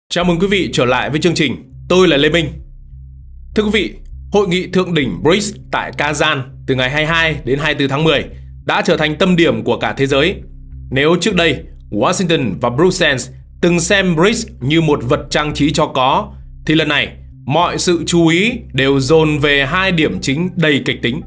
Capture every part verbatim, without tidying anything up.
Chào mừng quý vị trở lại với chương trình. Tôi là Lê Minh. Thưa quý vị, Hội nghị thượng đỉnh bê rê i xê tại Kazan từ ngày hai mươi hai đến hai mươi tư tháng mười đã trở thành tâm điểm của cả thế giới. Nếu trước đây Washington và Brussels từng xem bê rê i xê như một vật trang trí cho có, thì lần này mọi sự chú ý đều dồn về hai điểm chính đầy kịch tính.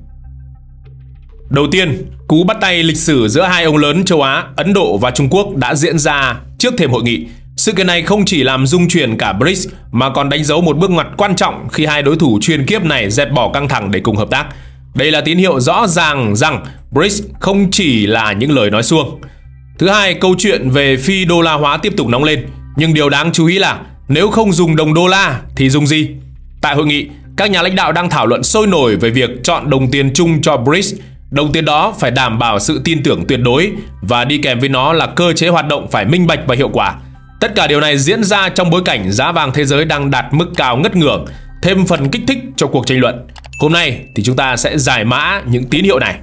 Đầu tiên, cú bắt tay lịch sử giữa hai ông lớn châu Á, Ấn Độ và Trung Quốc đã diễn ra trước thềm hội nghị. Sự kiện này không chỉ làm rung chuyển cả bê rê i xê mà còn đánh dấu một bước ngoặt quan trọng khi hai đối thủ truyền kiếp này dẹp bỏ căng thẳng để cùng hợp tác. Đây là tín hiệu rõ ràng rằng bê rê i xê không chỉ là những lời nói suông. Thứ hai, câu chuyện về phi đô la hóa tiếp tục nóng lên. Nhưng điều đáng chú ý là nếu không dùng đồng đô la thì dùng gì? Tại hội nghị, các nhà lãnh đạo đang thảo luận sôi nổi về việc chọn đồng tiền chung cho bê rê i xê. Đồng tiền đó phải đảm bảo sự tin tưởng tuyệt đối và đi kèm với nó là cơ chế hoạt động phải minh bạch và hiệu quả. Tất cả điều này diễn ra trong bối cảnh giá vàng thế giới đang đạt mức cao ngất ngưỡng, thêm phần kích thích cho cuộc tranh luận. Hôm nay thì chúng ta sẽ giải mã những tín hiệu này.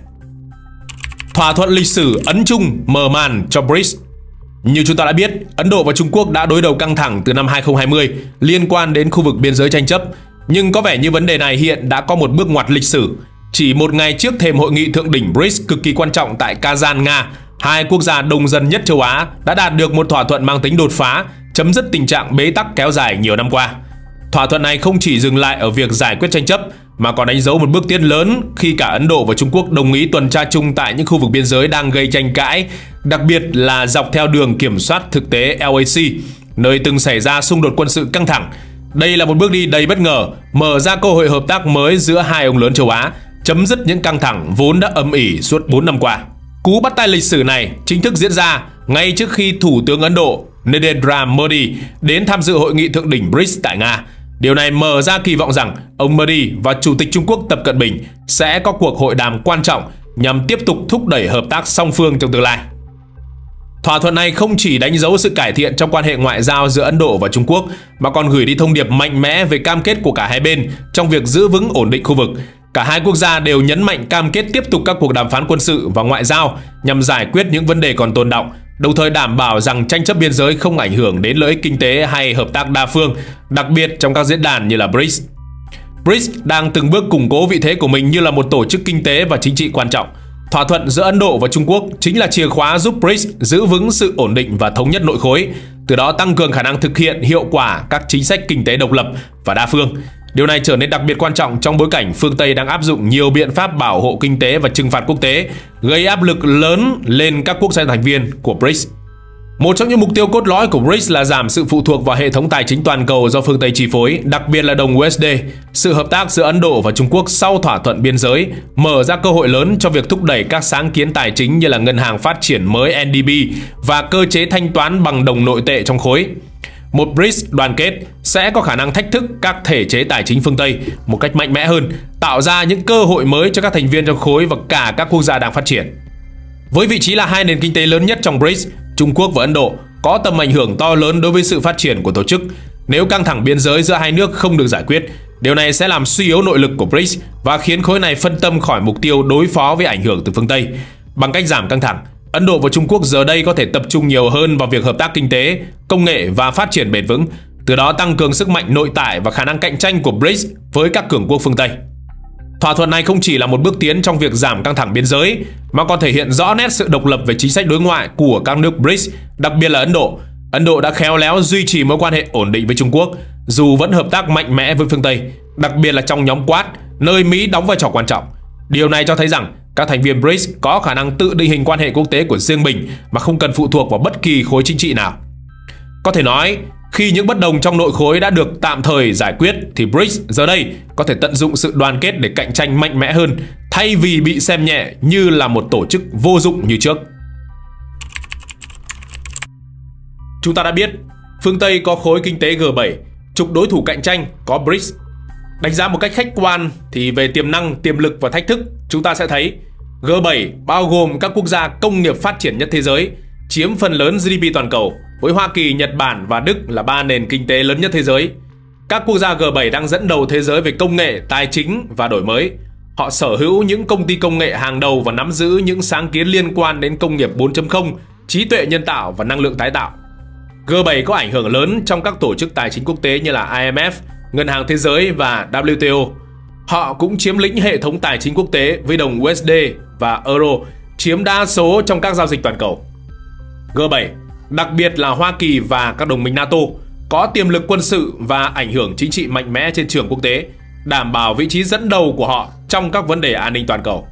Thỏa thuận lịch sử Ấn-Trung mở màn cho bê rê i xê. Như chúng ta đã biết, Ấn Độ và Trung Quốc đã đối đầu căng thẳng từ năm hai không hai không liên quan đến khu vực biên giới tranh chấp. Nhưng có vẻ như vấn đề này hiện đã có một bước ngoặt lịch sử. Chỉ một ngày trước thềm hội nghị thượng đỉnh bê rê i xê cực kỳ quan trọng tại Kazan, Nga, hai quốc gia đông dân nhất châu Á đã đạt được một thỏa thuận mang tính đột phá, chấm dứt tình trạng bế tắc kéo dài nhiều năm qua. Thỏa thuận này không chỉ dừng lại ở việc giải quyết tranh chấp, mà còn đánh dấu một bước tiến lớn khi cả Ấn Độ và Trung Quốc đồng ý tuần tra chung tại những khu vực biên giới đang gây tranh cãi, đặc biệt là dọc theo đường kiểm soát thực tế lờ a xê, nơi từng xảy ra xung đột quân sự căng thẳng. Đây là một bước đi đầy bất ngờ, mở ra cơ hội hợp tác mới giữa hai ông lớn châu Á, chấm dứt những căng thẳng vốn đã âm ỉ suốt bốn năm qua. Cú bắt tay lịch sử này chính thức diễn ra ngay trước khi Thủ tướng Ấn Độ Narendra Modi đến tham dự hội nghị thượng đỉnh bê rê i xê tại Nga. Điều này mở ra kỳ vọng rằng ông Modi và Chủ tịch Trung Quốc Tập Cận Bình sẽ có cuộc hội đàm quan trọng nhằm tiếp tục thúc đẩy hợp tác song phương trong tương lai. Thỏa thuận này không chỉ đánh dấu sự cải thiện trong quan hệ ngoại giao giữa Ấn Độ và Trung Quốc, mà còn gửi đi thông điệp mạnh mẽ về cam kết của cả hai bên trong việc giữ vững ổn định khu vực. Cả hai quốc gia đều nhấn mạnh cam kết tiếp tục các cuộc đàm phán quân sự và ngoại giao nhằm giải quyết những vấn đề còn tồn đọng, đồng thời đảm bảo rằng tranh chấp biên giới không ảnh hưởng đến lợi ích kinh tế hay hợp tác đa phương, đặc biệt trong các diễn đàn như là bê rê i xê. bê rê i xê đang từng bước củng cố vị thế của mình như là một tổ chức kinh tế và chính trị quan trọng. Thỏa thuận giữa Ấn Độ và Trung Quốc chính là chìa khóa giúp bê rê i xê giữ vững sự ổn định và thống nhất nội khối, từ đó tăng cường khả năng thực hiện hiệu quả các chính sách kinh tế độc lập và đa phương. Điều này trở nên đặc biệt quan trọng trong bối cảnh phương Tây đang áp dụng nhiều biện pháp bảo hộ kinh tế và trừng phạt quốc tế, gây áp lực lớn lên các quốc gia thành viên của bê rê i xê. Một trong những mục tiêu cốt lõi của bê rê i xê là giảm sự phụ thuộc vào hệ thống tài chính toàn cầu do phương Tây chi phối, đặc biệt là đồng u ét đê. Sự hợp tác giữa Ấn Độ và Trung Quốc sau thỏa thuận biên giới mở ra cơ hội lớn cho việc thúc đẩy các sáng kiến tài chính như là Ngân hàng Phát triển mới en đê bê và cơ chế thanh toán bằng đồng nội tệ trong khối. Một bê rê i xê đoàn kết sẽ có khả năng thách thức các thể chế tài chính phương Tây một cách mạnh mẽ hơn, tạo ra những cơ hội mới cho các thành viên trong khối và cả các quốc gia đang phát triển. Với vị trí là hai nền kinh tế lớn nhất trong bê rê i xê, Trung Quốc và Ấn Độ có tầm ảnh hưởng to lớn đối với sự phát triển của tổ chức. Nếu căng thẳng biên giới giữa hai nước không được giải quyết, điều này sẽ làm suy yếu nội lực của bê rê i xê và khiến khối này phân tâm khỏi mục tiêu đối phó với ảnh hưởng từ phương Tây. Bằng cách giảm căng thẳng, Ấn Độ và Trung Quốc giờ đây có thể tập trung nhiều hơn vào việc hợp tác kinh tế, công nghệ và phát triển bền vững, từ đó tăng cường sức mạnh nội tại và khả năng cạnh tranh của bê rê i xê với các cường quốc phương Tây. Thỏa thuận này không chỉ là một bước tiến trong việc giảm căng thẳng biên giới, mà còn thể hiện rõ nét sự độc lập về chính sách đối ngoại của các nước bê rê i xê, đặc biệt là Ấn Độ. Ấn Độ đã khéo léo duy trì mối quan hệ ổn định với Trung Quốc, dù vẫn hợp tác mạnh mẽ với phương Tây, đặc biệt là trong nhóm Quad, nơi Mỹ đóng vai trò quan trọng. Điều này cho thấy rằng các thành viên bê rê i xê có khả năng tự định hình quan hệ quốc tế của riêng mình mà không cần phụ thuộc vào bất kỳ khối chính trị nào. Có thể nói, khi những bất đồng trong nội khối đã được tạm thời giải quyết, thì bê rê i xê giờ đây có thể tận dụng sự đoàn kết để cạnh tranh mạnh mẽ hơn, thay vì bị xem nhẹ như là một tổ chức vô dụng như trước. Chúng ta đã biết, phương Tây có khối kinh tế G bảy, trục đối thủ cạnh tranh có bê rê i xê. Đánh giá một cách khách quan thì về tiềm năng, tiềm lực và thách thức, chúng ta sẽ thấy G bảy bao gồm các quốc gia công nghiệp phát triển nhất thế giới, chiếm phần lớn giê đê pê toàn cầu, với Hoa Kỳ, Nhật Bản và Đức là ba nền kinh tế lớn nhất thế giới. Các quốc gia G bảy đang dẫn đầu thế giới về công nghệ, tài chính và đổi mới. Họ sở hữu những công ty công nghệ hàng đầu và nắm giữ những sáng kiến liên quan đến công nghiệp bốn chấm không, trí tuệ nhân tạo và năng lượng tái tạo. G bảy có ảnh hưởng lớn trong các tổ chức tài chính quốc tế như là I M F, Ngân hàng Thế giới và W T O. Họ cũng chiếm lĩnh hệ thống tài chính quốc tế với đồng U S D và Euro, chiếm đa số trong các giao dịch toàn cầu. G bảy, đặc biệt là Hoa Kỳ và các đồng minh NATO, có tiềm lực quân sự và ảnh hưởng chính trị mạnh mẽ trên trường quốc tế, đảm bảo vị trí dẫn đầu của họ trong các vấn đề an ninh toàn cầu.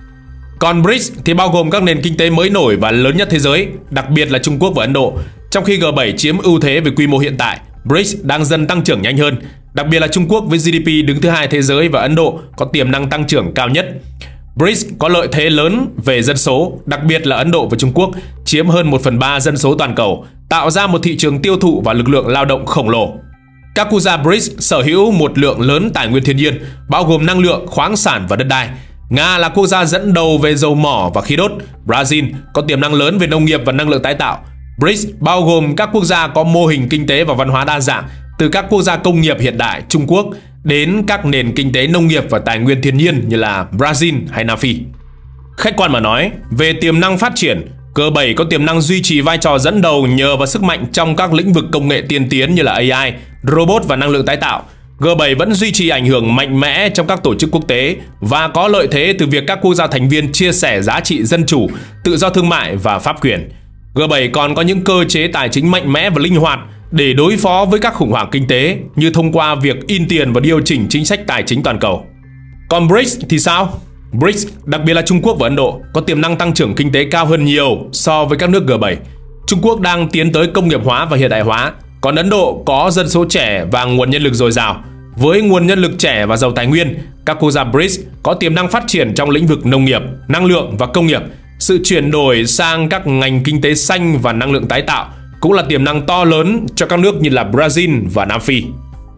Còn B R I C S thì bao gồm các nền kinh tế mới nổi và lớn nhất thế giới, đặc biệt là Trung Quốc và Ấn Độ. Trong khi G bảy chiếm ưu thế về quy mô hiện tại, B R I C S đang dần tăng trưởng nhanh hơn, đặc biệt là Trung Quốc với G D P đứng thứ hai thế giới và Ấn Độ có tiềm năng tăng trưởng cao nhất. B R I C S có lợi thế lớn về dân số, đặc biệt là Ấn Độ và Trung Quốc chiếm hơn một phần ba dân số toàn cầu, tạo ra một thị trường tiêu thụ và lực lượng lao động khổng lồ. Các quốc gia B R I C S sở hữu một lượng lớn tài nguyên thiên nhiên, bao gồm năng lượng, khoáng sản và đất đai. Nga là quốc gia dẫn đầu về dầu mỏ và khí đốt. Brazil có tiềm năng lớn về nông nghiệp và năng lượng tái tạo. B R I C S bao gồm các quốc gia có mô hình kinh tế và văn hóa đa dạng, từ các quốc gia công nghiệp hiện đại Trung Quốc đến các nền kinh tế nông nghiệp và tài nguyên thiên nhiên như là Brazil hay Nam Phi. Khách quan mà nói, về tiềm năng phát triển, G bảy có tiềm năng duy trì vai trò dẫn đầu nhờ vào sức mạnh trong các lĩnh vực công nghệ tiên tiến như là A I, robot và năng lượng tái tạo. G bảy vẫn duy trì ảnh hưởng mạnh mẽ trong các tổ chức quốc tế và có lợi thế từ việc các quốc gia thành viên chia sẻ giá trị dân chủ, tự do thương mại và pháp quyền. G bảy còn có những cơ chế tài chính mạnh mẽ và linh hoạt để đối phó với các khủng hoảng kinh tế, như thông qua việc in tiền và điều chỉnh chính sách tài chính toàn cầu. Còn B R I C S thì sao? B R I C S, đặc biệt là Trung Quốc và Ấn Độ, có tiềm năng tăng trưởng kinh tế cao hơn nhiều so với các nước G bảy. Trung Quốc đang tiến tới công nghiệp hóa và hiện đại hóa, còn Ấn Độ có dân số trẻ và nguồn nhân lực dồi dào. Với nguồn nhân lực trẻ và giàu tài nguyên, các quốc gia B R I C S có tiềm năng phát triển trong lĩnh vực nông nghiệp, năng lượng và công nghiệp. Sự chuyển đổi sang các ngành kinh tế xanh và năng lượng tái tạo cũng là tiềm năng to lớn cho các nước như là Brazil và Nam Phi.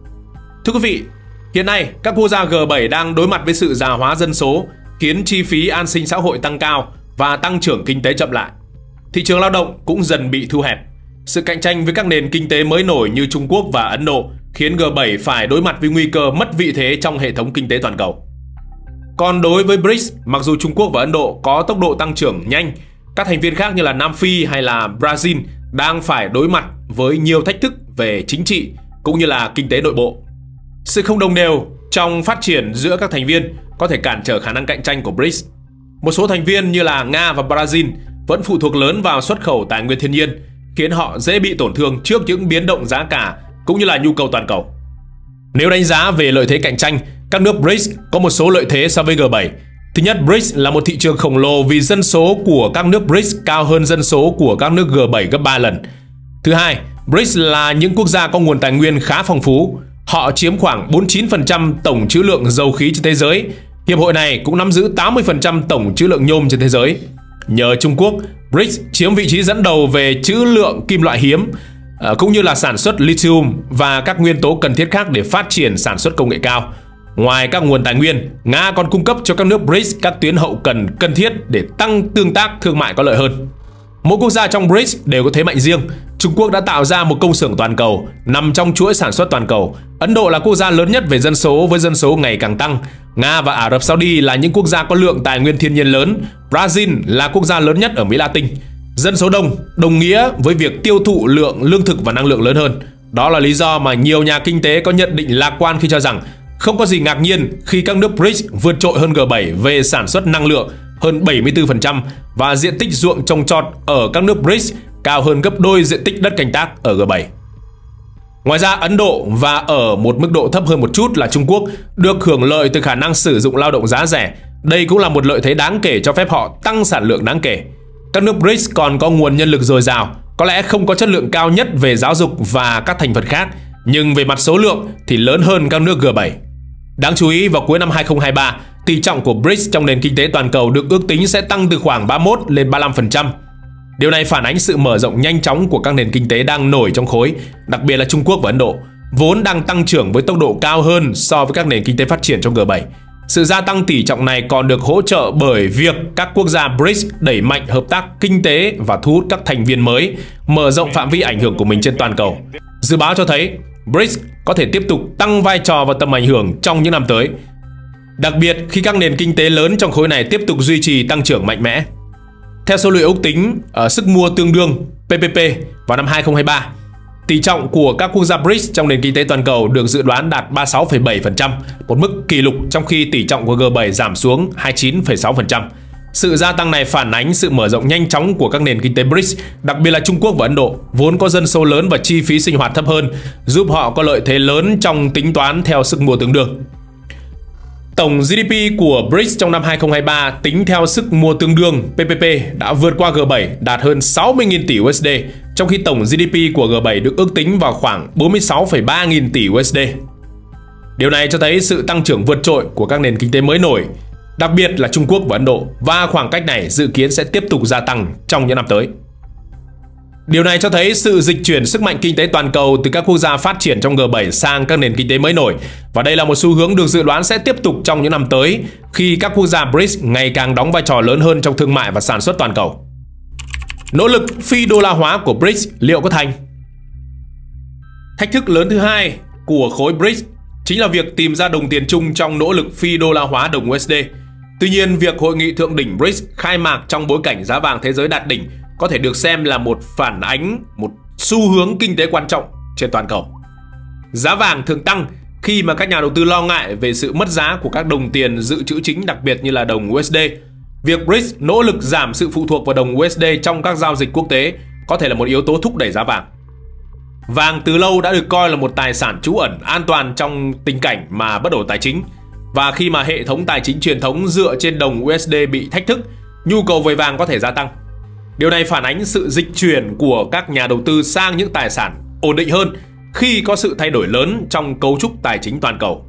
Thưa quý vị, hiện nay các quốc gia G bảy đang đối mặt với sự già hóa dân số, khiến chi phí an sinh xã hội tăng cao và tăng trưởng kinh tế chậm lại. Thị trường lao động cũng dần bị thu hẹp. Sự cạnh tranh với các nền kinh tế mới nổi như Trung Quốc và Ấn Độ khiến G bảy phải đối mặt với nguy cơ mất vị thế trong hệ thống kinh tế toàn cầu. Còn đối với B R I C S, mặc dù Trung Quốc và Ấn Độ có tốc độ tăng trưởng nhanh, các thành viên khác như là Nam Phi hay là Brazil đang phải đối mặt với nhiều thách thức về chính trị cũng như là kinh tế nội bộ. Sự không đồng đều trong phát triển giữa các thành viên có thể cản trở khả năng cạnh tranh của B R I C S. Một số thành viên như là Nga và Brazil vẫn phụ thuộc lớn vào xuất khẩu tài nguyên thiên nhiên, khiến họ dễ bị tổn thương trước những biến động giá cả cũng như là nhu cầu toàn cầu. Nếu đánh giá về lợi thế cạnh tranh, các nước B R I C S có một số lợi thế so với G bảy. Thứ nhất, B R I C S là một thị trường khổng lồ vì dân số của các nước B R I C S cao hơn dân số của các nước G bảy gấp ba lần. Thứ hai, B R I C S là những quốc gia có nguồn tài nguyên khá phong phú. Họ chiếm khoảng bốn mươi chín phần trăm tổng trữ lượng dầu khí trên thế giới. Hiệp hội này cũng nắm giữ tám mươi phần trăm tổng trữ lượng nhôm trên thế giới. Nhờ Trung Quốc, B R I C S chiếm vị trí dẫn đầu về trữ lượng kim loại hiếm, cũng như là sản xuất lithium và các nguyên tố cần thiết khác để phát triển sản xuất công nghệ cao. Ngoài các nguồn tài nguyên, Nga còn cung cấp cho các nước B R I C S các tuyến hậu cần cần thiết để tăng tương tác thương mại có lợi hơn. Mỗi quốc gia trong B R I C S đều có thế mạnh riêng. Trung Quốc đã tạo ra một công xưởng toàn cầu nằm trong chuỗi sản xuất toàn cầu. Ấn Độ là quốc gia lớn nhất về dân số với dân số ngày càng tăng. Nga và Ả Rập Saudi là những quốc gia có lượng tài nguyên thiên nhiên lớn. Brazil là quốc gia lớn nhất ở Mỹ Latin. Dân số đông đồng nghĩa với việc tiêu thụ lượng lương thực và năng lượng lớn hơn. Đó là lý do mà nhiều nhà kinh tế có nhận định lạc quan khi cho rằng không có gì ngạc nhiên khi các nước B R I C S vượt trội hơn G bảy về sản xuất năng lượng hơn bảy mươi tư phần trăm và diện tích ruộng trồng trọt ở các nước B R I C S cao hơn gấp đôi diện tích đất canh tác ở G bảy. Ngoài ra, Ấn Độ và ở một mức độ thấp hơn một chút là Trung Quốc được hưởng lợi từ khả năng sử dụng lao động giá rẻ. Đây cũng là một lợi thế đáng kể cho phép họ tăng sản lượng đáng kể. Các nước B R I C S còn có nguồn nhân lực dồi dào, có lẽ không có chất lượng cao nhất về giáo dục và các thành phần khác, nhưng về mặt số lượng thì lớn hơn các nước G bảy. Đáng chú ý, vào cuối năm hai không hai ba, tỷ trọng của B R I C S trong nền kinh tế toàn cầu được ước tính sẽ tăng từ khoảng ba mươi mốt lên ba mươi lăm phần trăm. Điều này phản ánh sự mở rộng nhanh chóng của các nền kinh tế đang nổi trong khối, đặc biệt là Trung Quốc và Ấn Độ, vốn đang tăng trưởng với tốc độ cao hơn so với các nền kinh tế phát triển trong G bảy. Sự gia tăng tỷ trọng này còn được hỗ trợ bởi việc các quốc gia B R I C S đẩy mạnh hợp tác kinh tế và thu hút các thành viên mới, mở rộng phạm vi ảnh hưởng của mình trên toàn cầu. Dự báo cho thấy B R I C S có thể tiếp tục tăng vai trò và tầm ảnh hưởng trong những năm tới, đặc biệt khi các nền kinh tế lớn trong khối này tiếp tục duy trì tăng trưởng mạnh mẽ. Theo số liệu ước tính ở sức mua tương đương P P P vào năm hai không hai ba, Tỷ trọng của các quốc gia bê rê i xê trong nền kinh tế toàn cầu được dự đoán đạt ba mươi sáu phẩy bảy phần trăm, một mức kỷ lục, trong khi tỷ trọng của G bảy giảm xuống hai mươi chín phẩy sáu phần trăm. Sự gia tăng này phản ánh sự mở rộng nhanh chóng của các nền kinh tế bê rê i xê, đặc biệt là Trung Quốc và Ấn Độ, vốn có dân số lớn và chi phí sinh hoạt thấp hơn, giúp họ có lợi thế lớn trong tính toán theo sức mua tương đương. Tổng giê đê pê của bê rê i xê trong năm hai không hai ba tính theo sức mua tương đương P P P đã vượt qua G bảy, đạt hơn sáu mươi nghìn tỷ u ét đê, trong khi tổng giê đê pê của G bảy được ước tính vào khoảng bốn mươi sáu phẩy ba nghìn tỷ u ét đê. Điều này cho thấy sự tăng trưởng vượt trội của các nền kinh tế mới nổi, đặc biệt là Trung Quốc và Ấn Độ, và khoảng cách này dự kiến sẽ tiếp tục gia tăng trong những năm tới. Điều này cho thấy sự dịch chuyển sức mạnh kinh tế toàn cầu từ các quốc gia phát triển trong G bảy sang các nền kinh tế mới nổi, và đây là một xu hướng được dự đoán sẽ tiếp tục trong những năm tới khi các quốc gia bê rê i xê ngày càng đóng vai trò lớn hơn trong thương mại và sản xuất toàn cầu. Nỗ lực phi đô la hóa của bê rê i xê liệu có thành? Thách thức lớn thứ hai của khối bê rê i xê chính là việc tìm ra đồng tiền chung trong nỗ lực phi đô la hóa đồng u ét đê. Tuy nhiên, việc hội nghị thượng đỉnh bê rê i xê khai mạc trong bối cảnh giá vàng thế giới đạt đỉnh có thể được xem là một phản ánh một xu hướng kinh tế quan trọng trên toàn cầu. Giá vàng thường tăng khi mà các nhà đầu tư lo ngại về sự mất giá của các đồng tiền dự trữ chính, đặc biệt như là đồng u ét đê. Việc bê rê i xê nỗ lực giảm sự phụ thuộc vào đồng u ét đê trong các giao dịch quốc tế có thể là một yếu tố thúc đẩy giá vàng. Vàng từ lâu đã được coi là một tài sản trú ẩn an toàn trong tình cảnh mà bất ổn tài chính, và khi mà hệ thống tài chính truyền thống dựa trên đồng u ét đê bị thách thức, nhu cầu về vàng có thể gia tăng. Điều này phản ánh sự dịch chuyển của các nhà đầu tư sang những tài sản ổn định hơn khi có sự thay đổi lớn trong cấu trúc tài chính toàn cầu.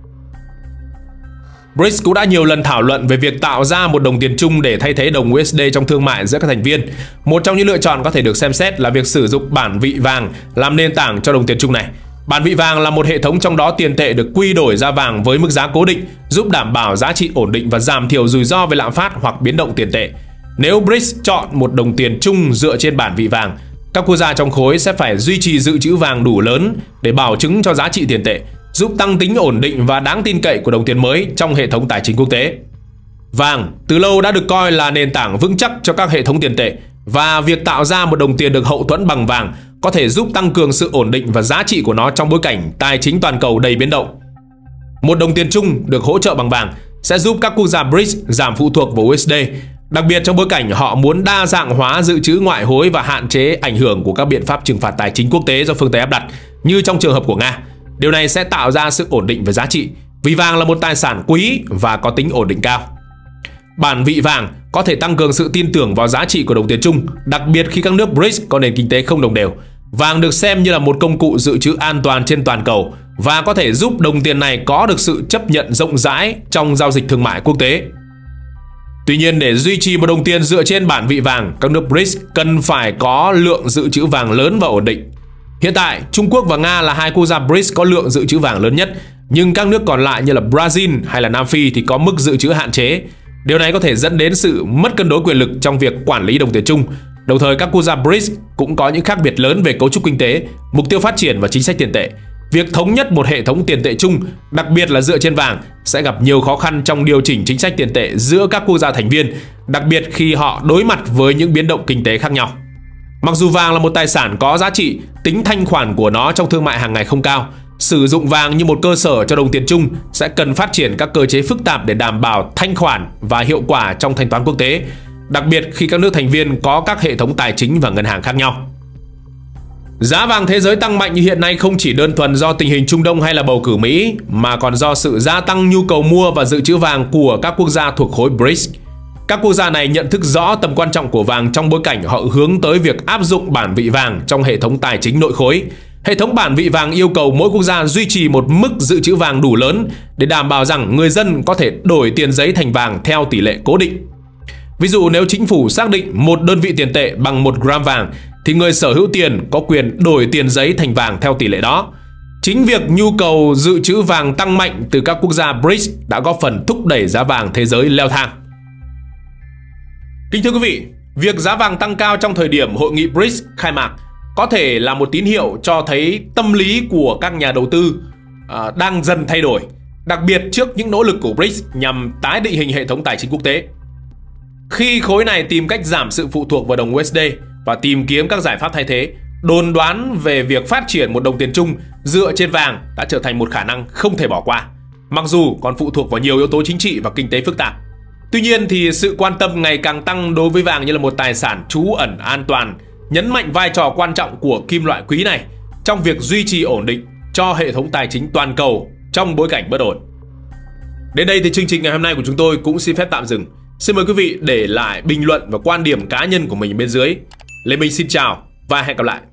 bê rê i xê cũng đã nhiều lần thảo luận về việc tạo ra một đồng tiền chung để thay thế đồng u ét đê trong thương mại giữa các thành viên. Một trong những lựa chọn có thể được xem xét là việc sử dụng bản vị vàng làm nền tảng cho đồng tiền chung này. Bản vị vàng là một hệ thống trong đó tiền tệ được quy đổi ra vàng với mức giá cố định, giúp đảm bảo giá trị ổn định và giảm thiểu rủi ro về lạm phát hoặc biến động tiền tệ. Nếu bê rê i xê chọn một đồng tiền chung dựa trên bản vị vàng, các quốc gia trong khối sẽ phải duy trì dự trữ vàng đủ lớn để bảo chứng cho giá trị tiền tệ, giúp tăng tính ổn định và đáng tin cậy của đồng tiền mới trong hệ thống tài chính quốc tế. Vàng từ lâu đã được coi là nền tảng vững chắc cho các hệ thống tiền tệ, và việc tạo ra một đồng tiền được hậu thuẫn bằng vàng có thể giúp tăng cường sự ổn định và giá trị của nó trong bối cảnh tài chính toàn cầu đầy biến động. Một đồng tiền chung được hỗ trợ bằng vàng sẽ giúp các quốc gia bê rê i xê giảm phụ thuộc vào u ét đê, đặc biệt trong bối cảnh họ muốn đa dạng hóa dự trữ ngoại hối và hạn chế ảnh hưởng của các biện pháp trừng phạt tài chính quốc tế do phương Tây áp đặt, như trong trường hợp của Nga. Điều này sẽ tạo ra sự ổn định về giá trị, vì vàng là một tài sản quý và có tính ổn định cao. Bản vị vàng có thể tăng cường sự tin tưởng vào giá trị của đồng tiền chung, đặc biệt khi các nước bê rê i xê có nền kinh tế không đồng đều. Vàng được xem như là một công cụ dự trữ an toàn trên toàn cầu và có thể giúp đồng tiền này có được sự chấp nhận rộng rãi trong giao dịch thương mại quốc tế. Tuy nhiên, để duy trì một đồng tiền dựa trên bản vị vàng, các nước bê rê i xê cần phải có lượng dự trữ vàng lớn và ổn định. Hiện tại, Trung Quốc và Nga là hai quốc gia bê rê i xê có lượng dự trữ vàng lớn nhất, nhưng các nước còn lại như là Brazil hay là Nam Phi thì có mức dự trữ hạn chế. Điều này có thể dẫn đến sự mất cân đối quyền lực trong việc quản lý đồng tiền chung. Đồng thời, các quốc gia bê rê i xê cũng có những khác biệt lớn về cấu trúc kinh tế, mục tiêu phát triển và chính sách tiền tệ. Việc thống nhất một hệ thống tiền tệ chung, đặc biệt là dựa trên vàng, sẽ gặp nhiều khó khăn trong điều chỉnh chính sách tiền tệ giữa các quốc gia thành viên, đặc biệt khi họ đối mặt với những biến động kinh tế khác nhau. Mặc dù vàng là một tài sản có giá trị, tính thanh khoản của nó trong thương mại hàng ngày không cao. Sử dụng vàng như một cơ sở cho đồng tiền chung sẽ cần phát triển các cơ chế phức tạp để đảm bảo thanh khoản và hiệu quả trong thanh toán quốc tế, đặc biệt khi các nước thành viên có các hệ thống tài chính và ngân hàng khác nhau. Giá vàng thế giới tăng mạnh như hiện nay không chỉ đơn thuần do tình hình Trung Đông hay là bầu cử Mỹ, mà còn do sự gia tăng nhu cầu mua và dự trữ vàng của các quốc gia thuộc khối bê rê i xê. Các quốc gia này nhận thức rõ tầm quan trọng của vàng trong bối cảnh họ hướng tới việc áp dụng bản vị vàng trong hệ thống tài chính nội khối. Hệ thống bản vị vàng yêu cầu mỗi quốc gia duy trì một mức dự trữ vàng đủ lớn để đảm bảo rằng người dân có thể đổi tiền giấy thành vàng theo tỷ lệ cố định. Ví dụ, nếu chính phủ xác định một đơn vị tiền tệ bằng một gram vàng, thì người sở hữu tiền có quyền đổi tiền giấy thành vàng theo tỷ lệ đó. Chính việc nhu cầu dự trữ vàng tăng mạnh từ các quốc gia bê rê i xê đã góp phần thúc đẩy giá vàng thế giới leo thang. Kính thưa quý vị, việc giá vàng tăng cao trong thời điểm hội nghị bê rê i xê khai mạc có thể là một tín hiệu cho thấy tâm lý của các nhà đầu tư uh, đang dần thay đổi, đặc biệt trước những nỗ lực của bê rê i xê nhằm tái định hình hệ thống tài chính quốc tế. Khi khối này tìm cách giảm sự phụ thuộc vào đồng u ét đê và tìm kiếm các giải pháp thay thế, đồn đoán về việc phát triển một đồng tiền chung dựa trên vàng đã trở thành một khả năng không thể bỏ qua, mặc dù còn phụ thuộc vào nhiều yếu tố chính trị và kinh tế phức tạp. Tuy nhiên thì sự quan tâm ngày càng tăng đối với vàng như là một tài sản trú ẩn an toàn, nhấn mạnh vai trò quan trọng của kim loại quý này trong việc duy trì ổn định cho hệ thống tài chính toàn cầu trong bối cảnh bất ổn. Đến đây thì chương trình ngày hôm nay của chúng tôi cũng xin phép tạm dừng. Xin mời quý vị để lại bình luận và quan điểm cá nhân của mình bên dưới. Lê Minh xin chào và hẹn gặp lại.